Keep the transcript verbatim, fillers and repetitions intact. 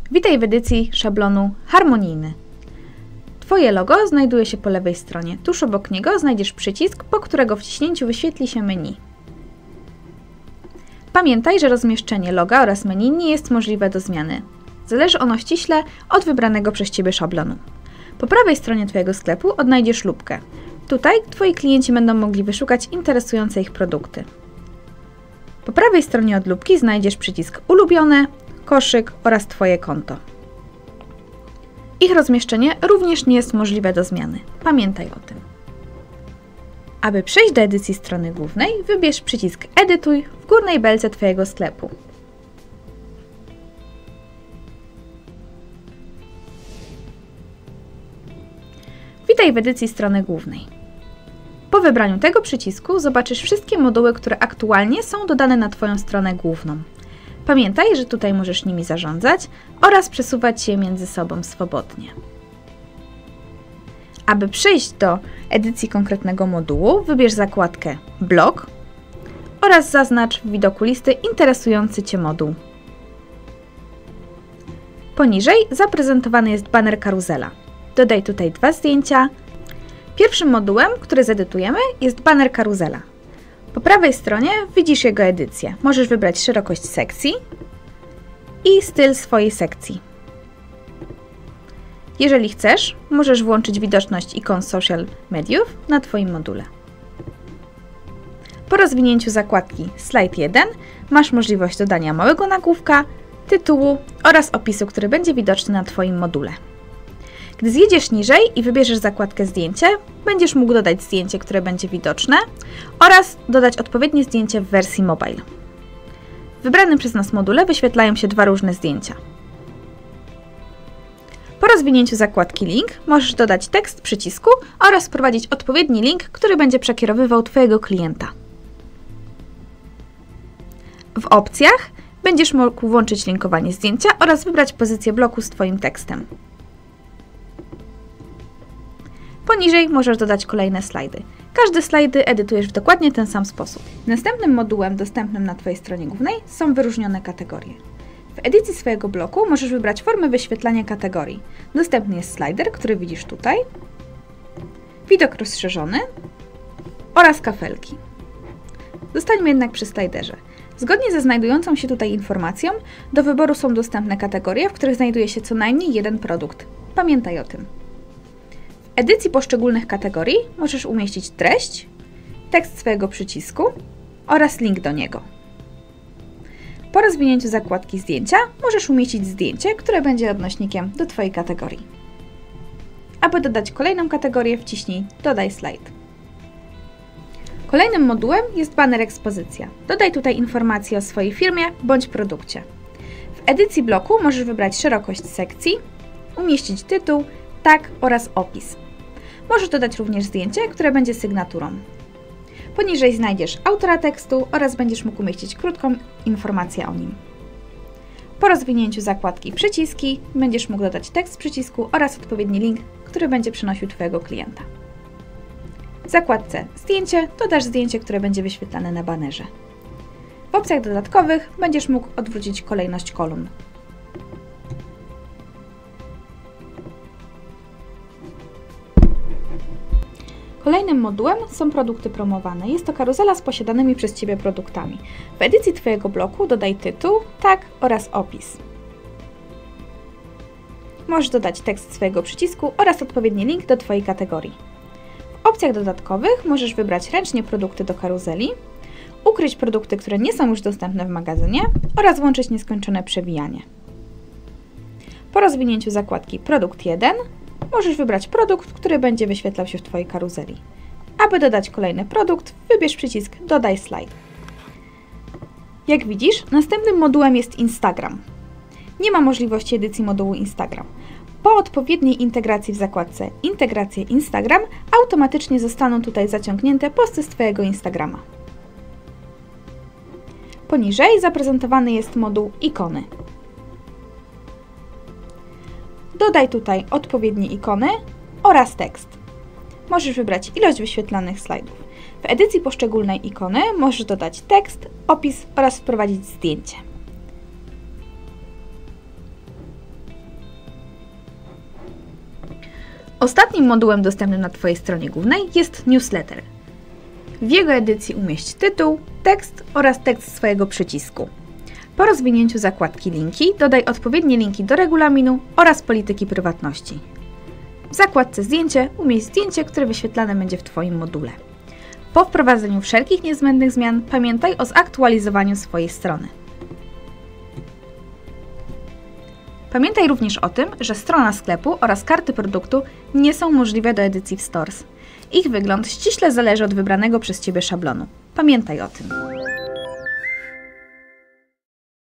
Witaj w edycji szablonu Harmonijny. Twoje logo znajduje się po lewej stronie. Tuż obok niego znajdziesz przycisk, po którego wciśnięciu wyświetli się menu. Pamiętaj, że rozmieszczenie loga oraz menu nie jest możliwe do zmiany. Zależy ono ściśle od wybranego przez Ciebie szablonu. Po prawej stronie Twojego sklepu odnajdziesz lupkę. Tutaj Twoi klienci będą mogli wyszukać interesujące ich produkty. Po prawej stronie od lupki znajdziesz przycisk Ulubione, koszyk oraz Twoje konto. Ich rozmieszczenie również nie jest możliwe do zmiany. Pamiętaj o tym. Aby przejść do edycji strony głównej, wybierz przycisk Edytuj w górnej belce Twojego sklepu. Witaj w edycji strony głównej. Po wybraniu tego przycisku zobaczysz wszystkie moduły, które aktualnie są dodane na Twoją stronę główną. Pamiętaj, że tutaj możesz nimi zarządzać oraz przesuwać je między sobą swobodnie. Aby przejść do edycji konkretnego modułu, wybierz zakładkę Blog oraz zaznacz w widoku listy interesujący Cię moduł. Poniżej zaprezentowany jest baner karuzela. Dodaj tutaj dwa zdjęcia. Pierwszym modułem, który zedytujemy, jest baner karuzela. Po prawej stronie widzisz jego edycję. Możesz wybrać szerokość sekcji i styl swojej sekcji. Jeżeli chcesz, możesz włączyć widoczność ikon social mediów na Twoim module. Po rozwinięciu zakładki Slajd jeden masz możliwość dodania małego nagłówka, tytułu oraz opisu, który będzie widoczny na Twoim module. Gdy zjedziesz niżej i wybierzesz zakładkę Zdjęcie, będziesz mógł dodać zdjęcie, które będzie widoczne oraz dodać odpowiednie zdjęcie w wersji mobile. W wybranym przez nas module wyświetlają się dwa różne zdjęcia. Po rozwinięciu zakładki Link możesz dodać tekst przycisku oraz wprowadzić odpowiedni link, który będzie przekierowywał Twojego klienta. W opcjach będziesz mógł włączyć linkowanie zdjęcia oraz wybrać pozycję bloku z Twoim tekstem. Poniżej możesz dodać kolejne slajdy. Każde slajdy edytujesz w dokładnie ten sam sposób. Następnym modułem dostępnym na Twojej stronie głównej są wyróżnione kategorie. W edycji swojego bloku możesz wybrać formę wyświetlania kategorii. Dostępny jest slider, który widzisz tutaj, widok rozszerzony oraz kafelki. Zostańmy jednak przy sliderze. Zgodnie ze znajdującą się tutaj informacją, do wyboru są dostępne kategorie, w których znajduje się co najmniej jeden produkt. Pamiętaj o tym. W edycji poszczególnych kategorii możesz umieścić treść, tekst swojego przycisku oraz link do niego. Po rozwinięciu zakładki Zdjęcia możesz umieścić zdjęcie, które będzie odnośnikiem do Twojej kategorii. Aby dodać kolejną kategorię, wciśnij Dodaj slajd. Kolejnym modułem jest baner ekspozycja. Dodaj tutaj informacje o swojej firmie bądź produkcie. W edycji bloku możesz wybrać szerokość sekcji, umieścić tytuł, tag oraz opis. Możesz dodać również zdjęcie, które będzie sygnaturą. Poniżej znajdziesz autora tekstu oraz będziesz mógł umieścić krótką informację o nim. Po rozwinięciu zakładki Przyciski będziesz mógł dodać tekst przycisku oraz odpowiedni link, który będzie przynosił Twojego klienta. W zakładce Zdjęcie dodasz zdjęcie, które będzie wyświetlane na banerze. W opcjach dodatkowych będziesz mógł odwrócić kolejność kolumn. Kolejnym modułem są produkty promowane. Jest to karuzela z posiadanymi przez Ciebie produktami. W edycji Twojego bloku dodaj tytuł, tag oraz opis. Możesz dodać tekst swojego przycisku oraz odpowiedni link do Twojej kategorii. W opcjach dodatkowych możesz wybrać ręcznie produkty do karuzeli, ukryć produkty, które nie są już dostępne w magazynie oraz włączyć nieskończone przewijanie. Po rozwinięciu zakładki Produkt jeden możesz wybrać produkt, który będzie wyświetlał się w Twojej karuzeli. Aby dodać kolejny produkt, wybierz przycisk Dodaj slajd. Jak widzisz, następnym modułem jest Instagram. Nie ma możliwości edycji modułu Instagram. Po odpowiedniej integracji w zakładce Integracje Instagram automatycznie zostaną tutaj zaciągnięte posty z Twojego Instagrama. Poniżej zaprezentowany jest moduł Ikony. Dodaj tutaj odpowiednie ikony oraz tekst. Możesz wybrać ilość wyświetlanych slajdów. W edycji poszczególnej ikony możesz dodać tekst, opis oraz wprowadzić zdjęcie. Ostatnim modułem dostępnym na Twojej stronie głównej jest newsletter. W jego edycji umieść tytuł, tekst oraz tekst swojego przycisku. Po rozwinięciu zakładki linki dodaj odpowiednie linki do regulaminu oraz polityki prywatności. W zakładce zdjęcie umieść zdjęcie, które wyświetlane będzie w Twoim module. Po wprowadzeniu wszelkich niezbędnych zmian pamiętaj o zaktualizowaniu swojej strony. Pamiętaj również o tym, że strona sklepu oraz karty produktu nie są możliwe do edycji w Stores. Ich wygląd ściśle zależy od wybranego przez Ciebie szablonu. Pamiętaj o tym.